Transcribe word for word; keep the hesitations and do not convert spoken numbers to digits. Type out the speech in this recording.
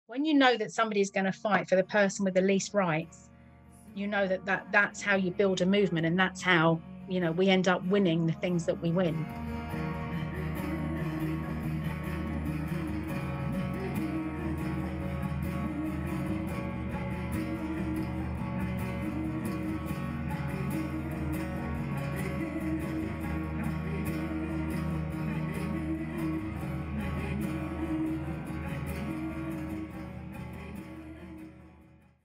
When you know that somebody is going to fight for the person with the least rights, you know that, that that's how you build a movement, and that's how, you know, we end up winning the things that we win.